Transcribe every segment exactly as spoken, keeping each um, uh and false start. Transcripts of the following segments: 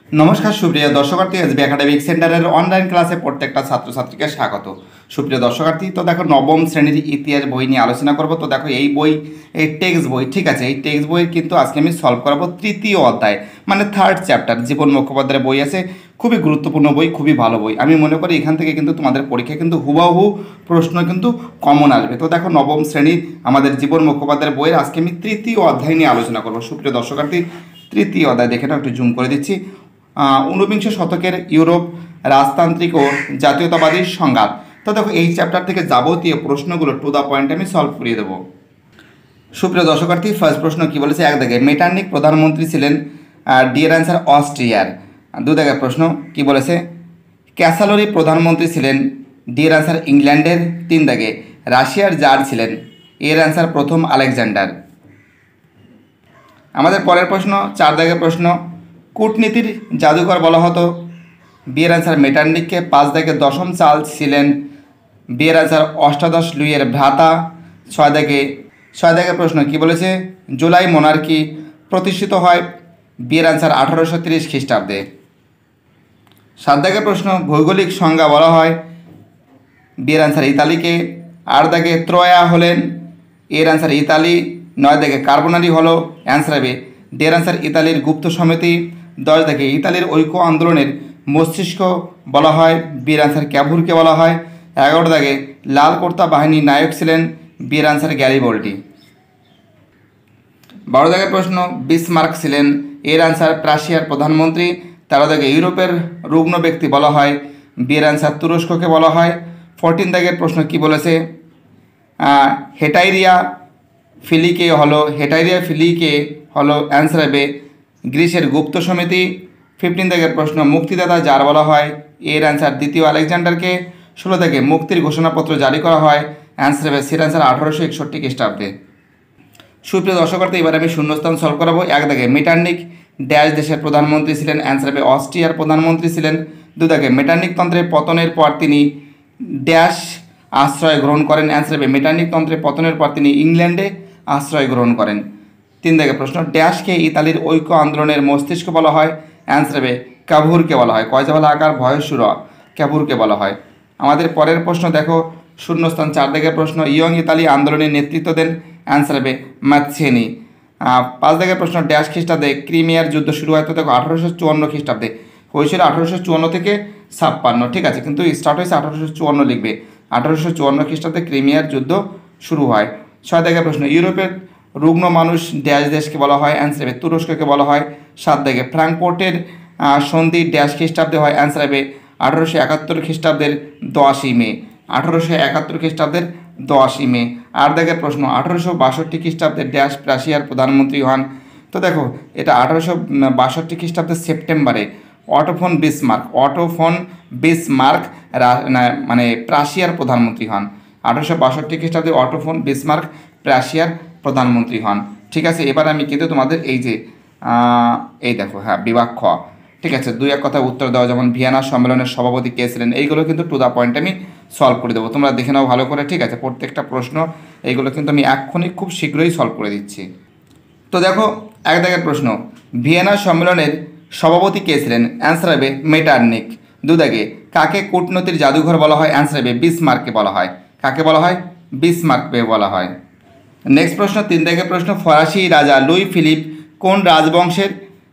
নমস্কার সুপ্রিয় দর্শকার্থী, এসবি একাডেমিক সেন্টারের অনলাইন ক্লাসে প্রত্যেকটা ছাত্রছাত্রীকে স্বাগত। সুপ্রিয় দর্শকার্থী, তো দেখো নবম শ্রেণীর ইতিহাস বই নিয়ে আলোচনা করব। তো দেখো এই বই, এই টেক্সট বই, ঠিক আছে, এই টেক্সট বই কিন্তু আজকে আমি সলভ করাবো তৃতীয় অধ্যায়, মানে থার্ড চ্যাপ্টার। জীবন মুখোপাধ্যায়ের বই আছে, খুবই গুরুত্বপূর্ণ বই, খুবই ভালো বই। আমি মনে করি এখান থেকে কিন্তু তোমাদের পরীক্ষায় কিন্তু হুবাহু প্রশ্ন কিন্তু কমন আসবে। তো দেখো নবম শ্রেণীর আমাদের জীবন মুখোপাধ্যায়ের বইয়ের আজকে আমি তৃতীয় অধ্যায় নিয়ে আলোচনা করবো। সুপ্রিয় দর্শকার্থী, তৃতীয় অধ্যায় দেখে নাও, একটু জুম করে দিচ্ছি। ঊনবিংশ শতকের ইউরোপ, রাজতান্ত্রিক ও জাতীয়তাবাদীর সংঘাত। তো দেখো এই চ্যাপ্টার থেকে যাবতীয় প্রশ্নগুলো টু দ্য পয়েন্ট আমি সলভ করিয়ে দেবো। সুপ্রিয় দর্শকার্থী, ফার্স্ট প্রশ্ন কি বলেছে, এক দাগে মেটার্নিক প্রধানমন্ত্রী ছিলেন, ডিয়ার অ্যান্সার অস্ট্রিয়ার। দু দাগের প্রশ্ন কি বলেছে, ক্যাসালোরি প্রধানমন্ত্রী ছিলেন, ডিয়ার অ্যান্সার ইংল্যান্ডের। তিন দাগে রাশিয়ার জার ছিলেন, এর অ্যান্সার প্রথম আলেকজান্ডার। আমাদের পরের প্রশ্ন চার দাগের প্রশ্ন, কূটনীতির জাদুকর বলা হতো, বিয়ের অ্যান্সার মেটার্নিককে। পাঁচ দাগে দশম চার্লস ছিলেন, বিয়ের অ্যান্সার অষ্টাদশ লুইয়ের ভ্রাতা। ছয় দাগে ছয় দাগের প্রশ্ন কি বলেছে, জুলাই মোনার্কি প্রতিষ্ঠিত হয়, বিয়ের অ্যান্সার আঠারোশো তিরিশ খ্রিস্টাব্দে। সাত দাগের প্রশ্ন, ভৌগোলিক সংজ্ঞা বলা হয়, বিয়ের অ্যান্সার ইতালিকে। আট দাগে ত্রয়া হলেন, এর অ্যান্সার ইতালি। নয় দাগে কার্বোনারি হলো, অ্যান্সার হবে ডের অ্যান্সার ইতালির গুপ্ত সমিতি। দশ দাগে ইতালির ঐক্য আন্দোলনের মস্তিষ্ক বলা হয়, বিয়ের অ্যান্সার ক্যাভুরকে বলা হয়। এগারো দাগে লাল কোর্তা বাহিনীর নায়ক ছিলেন, বিয়ের অ্যান্সার গ্যারিবল্ডি। বারো দাগের প্রশ্ন, বিসমার্ক ছিলেন, এর অ্যান্সার প্রাশিয়ার প্রধানমন্ত্রী। তেরো দাগে ইউরোপের রুগ্ন ব্যক্তি বলা হয়, বিয়ের অ্যান্সার তুরস্ককে বলা হয়। ফোরটিন দাগের প্রশ্ন কি বলেছে, হেটাইরিয়া ফিলিকে হলো হেটাইরিয়া ফিলিকে হলো অ্যান্সার হবে গ্রিসের গুপ্ত সমিতি। ফিফটিন দাগের প্রশ্ন, মুক্তিদাতা যার বলা হয়, এর অ্যান্সার দ্বিতীয় আলেকজান্ডারকে। ষোলো থেকে মুক্তির ঘোষণাপত্র জারি করা হয়, অ্যান্সার হবে সের অ্যান্সার আঠারোশো একষট্টি খ্রিস্টাব্দে। সুপ্রিয় দর্শকার্থী, এবার আমি শূন্যস্থান সলভ করাবো। এক দাগে মেটার্নিক ড্যাশ দেশের প্রধানমন্ত্রী ছিলেন, অ্যান্সার হবে অস্ট্রিয়ার প্রধানমন্ত্রী ছিলেন। দু দাগে মেটার্নিক তন্ত্রের পতনের পর তিনি ড্যাশ আশ্রয় গ্রহণ করেন, অ্যান্সার হবে মেটার্নিক তন্ত্রের পতনের পর তিনি ইংল্যান্ডে আশ্রয় গ্রহণ করেন। তিন দাগে প্রশ্ন, ড্যাশকে ইতালির ঐক্য আন্দোলনের মস্তিষ্ক বলা হয়, অ্যান্সার হবে ক্যাভুরকে বলা হয়। কয়জাবালা আকার ভয়সুর ক্যাভুরকে বলা হয়। আমাদের পরের প্রশ্ন দেখো, শূন্যস্থান চার দাগের প্রশ্ন, ইয়ং ইতালি আন্দোলনের নেতৃত্ব দেন, অ্যান্সার হবে ম্যাথসেনি। পাঁচ দাগের প্রশ্ন, ড্যাশ খ্রিস্টাব্দে ক্রিমিয়ার যুদ্ধ শুরু হয়, তো দেখো আঠারোশো চুয়ান্ন খ্রিস্টাব্দে হয়েছিল, আঠারোশো চুয়ান্ন থেকে ছাপ্পান্ন, ঠিক আছে, কিন্তু স্টার্ট হয়েছে আঠারোশো চুয়ান্ন লিখবে। আঠারোশো চুয়ান্ন খ্রিস্টাব্দে ক্রিমিয়ার যুদ্ধ শুরু হয়। ছয় দাগের প্রশ্ন, ইউরোপের রুগ্ন মানুষ ড্যাশ দেশকে বলা হয়, অ্যান্সার হবে তুরস্ককে বলা হয়। সাত দাগে ফ্রাঙ্কফোর্টের সন্ধি ড্যাশ খ্রিস্টাব্দে হয়, অ্যান্সার হবে আঠারোশো একাত্তর খ্রিস্টাব্দের দশই মে। আঠারোশো একাত্তর খ্রিস্টাব্দের দশই মে। আট দাগের প্রশ্ন, আঠারোশো বাষট্টি খ্রিস্টাব্দে ড্যাশ প্রাশিয়ার প্রধানমন্ত্রী হন, তো দেখো এটা আঠারোশো বাষট্টি খ্রিস্টাব্দের সেপ্টেম্বরে অটোফোন বিসমার্ক অটোফোন বিসমার্ক মানে প্রাশিয়ার প্রধানমন্ত্রী হন। আঠারোশো বাষট্টি খ্রিস্টাব্দে অটোফোন বিসমার্ক প্রাশিয়ার প্রধানমন্ত্রী হন, ঠিক আছে। এবার আমি কিন্তু তোমাদের এই যে এই দেখো, হ্যাঁ বিভাগ খ, ঠিক আছে, দুই এক কথা উত্তর দেওয়া, যেমন ভিয়েনা সম্মেলনের সভাপতি কে ছিলেন, এইগুলো কিন্তু টু দ্য পয়েন্ট আমি সলভ করে দেবো। তোমরা দেখে নাও ভালো করে, ঠিক আছে, প্রত্যেকটা প্রশ্ন এইগুলো কিন্তু আমি এক্ষুনি খুব শীঘ্রই সলভ করে দিচ্ছি। তো দেখো এক দাগের প্রশ্ন, ভিয়েনা সম্মেলনের সভাপতি কে ছিলেন, অ্যান্সার হবে মেটার্নিক। দু দাগে কাকে কূটনীতির জাদুঘর বলা হয়, অ্যান্সার হবে বিসমার্ককে বলা হয়। কাকে বলা হয়, বিসমার্ককে বলা হয়। নেক্সট প্রশ্ন তিন দাগের প্রশ্ন, ফরাসি রাজা লুই ফিলিপ কোন রাজবংশের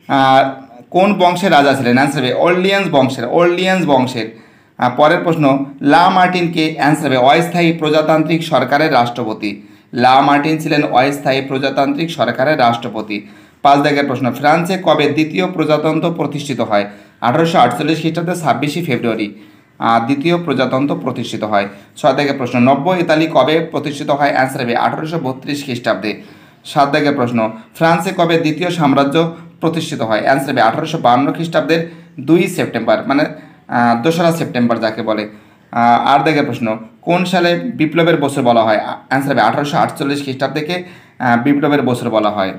কোন বংশের রাজা ছিলেন, অ্যান্সার হবে অর্লিয়ান্স বংশের অর্লিয়ান্স বংশের। পরের প্রশ্ন, লা মার্টিনকে, অ্যান্সার হবে অস্থায়ী প্রজাতান্ত্রিক সরকারের রাষ্ট্রপতি। লা মার্টিন ছিলেন অস্থায়ী প্রজাতান্ত্রিক সরকারের রাষ্ট্রপতি। পাঁচ দাগের প্রশ্ন, ফ্রান্সে কবে দ্বিতীয় প্রজাতন্ত্র প্রতিষ্ঠিত হয়, আঠারোশো আটচল্লিশ খ্রিস্টাব্দে ছাব্বিশে ফেব্রুয়ারি দ্বিতীয় প্রজাতন্ত্র প্রতিষ্ঠিত হয়। ছয় দাগের প্রশ্ন, নব্য ইতালি কবে প্রতিষ্ঠিত হয়, অ্যান্সার হবে আঠারোশো বত্রিশ খ্রিস্টাব্দে। সাত দাগের প্রশ্ন, ফ্রান্সে কবে দ্বিতীয় সাম্রাজ্য প্রতিষ্ঠিত হয়, অ্যান্সার হবে আঠারোশো বান্ন খ্রিস্টাব্দের দুই সেপ্টেম্বর, মানে দোসরা সেপ্টেম্বর যাকে বলে। আট দাগের প্রশ্ন, কোন সালে বিপ্লবের বছর বলা হয়, অ্যান্সার হবে আঠারোশো আটচল্লিশ খ্রিস্টাব্দকে বিপ্লবের বছর বলা হয়।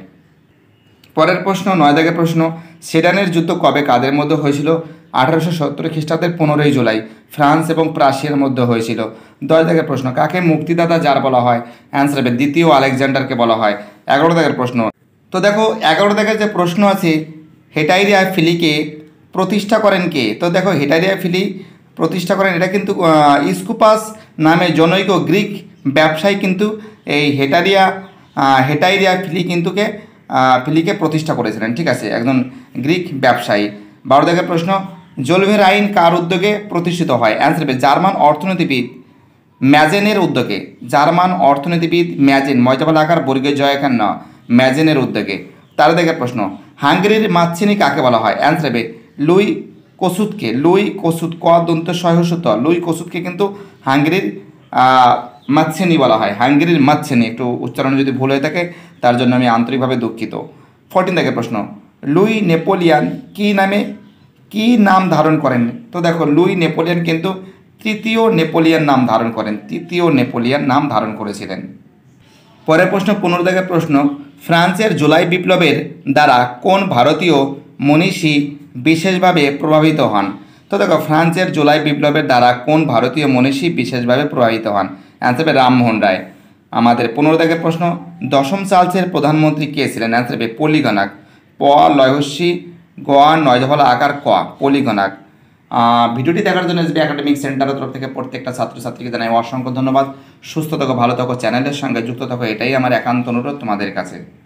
পরের প্রশ্ন নয় দাগের প্রশ্ন, সেডানের যুদ্ধ কবে কাদের মধ্যে হয়েছিল, আঠারোশো সত্তর খ্রিস্টাব্দের পনেরোই জুলাই ফ্রান্স এবং প্রাশিয়ার মধ্যে হয়েছিল। দশ দাগের প্রশ্ন, কাকে মুক্তিদাতা যার বলা হয়, অ্যান্সার হবে দ্বিতীয় আলেকজান্ডারকে বলা হয়। এগারো দাগের প্রশ্ন, তো দেখো এগারো দাগের যে প্রশ্ন আছে, হেটাইরিয়া ফিলিকে প্রতিষ্ঠা করেন কে? তো দেখো হেটারিয়া ফিলি প্রতিষ্ঠা করেন, এটা কিন্তু স্কুপাস নামে জনৈক গ্রিক ব্যবসায়ী কিন্তু এই হেটারিয়া হেটাইরিয়া ফিলি কিন্তুকে ফিলিকে প্রতিষ্ঠা করেছিলেন। ঠিক আছে, একজন গ্রিক ব্যবসায়ী। বারো দাগের প্রশ্ন, জোলভের আইন কার উদ্যোগে প্রতিষ্ঠিত হয়? অ্যান্সার হবে জার্মান অর্থনীতিবিদ ম্যাজেনের উদ্যোগে। জার্মান অর্থনীতিবিদ ম্যাজেন, ময়জাবাল আকার বর্গীয় জয়খান ন, ম্যাজেনের উদ্যোগে। তেরো দাগের প্রশ্ন, হাঙ্গেরির মাতচিনি কাকে বলা হয়? অ্যান্সার হবে লুই কসুতকে। লুই কসুত, ক দন্ত সহসুত, লুই কসুতকে কিন্তু হাঙ্গেরির মাতচিনি বলা হয়। হাঙ্গেরির মাতচিনি, একটু উচ্চারণ যদি ভুল হয়ে থাকে তার জন্য আমি আন্তরিকভাবে দুঃখিত। ফোরটিন দাগের প্রশ্ন, লুই নেপোলিয়ান কি নামে কি নাম ধারণ করেন? তো দেখো লুই নেপোলিয়ান কিন্তু তৃতীয় নেপোলিয়ান নাম ধারণ করেন, তৃতীয় নেপোলিয়ান নাম ধারণ করেছিলেন। পরের প্রশ্ন, পনেরো দাগের প্রশ্ন, ফ্রান্সের জুলাই বিপ্লবের দ্বারা কোন ভারতীয় মনীষী বিশেষভাবে প্রভাবিত হন? তো দেখো ফ্রান্সের জুলাই বিপ্লবের দ্বারা কোন ভারতীয় মনীষী বিশেষভাবে প্রভাবিত হন? অ্যান্সার হবে রামমোহন রায়। আমাদের পনেরো দাগের প্রশ্ন, দশম চার্লসের প্রধানমন্ত্রী কে ছিলেন? অ্যান্সার হবে পলিগনাক। প লয়হস্যি গ নয়জফল আকার ক, পলিগনাক। ভিডিওটি দেখার জন্য এসবি একাডেমিক সেন্টারের তরফ থেকে প্রত্যেকটা ছাত্রছাত্রীকে জানাই অসংখ্য ধন্যবাদ। সুস্থ থাকো, ভালো থাকো, চ্যানেলের সঙ্গে যুক্ত থাকো, এটাই আমার একান্ত অনুরোধ তোমাদের কাছে।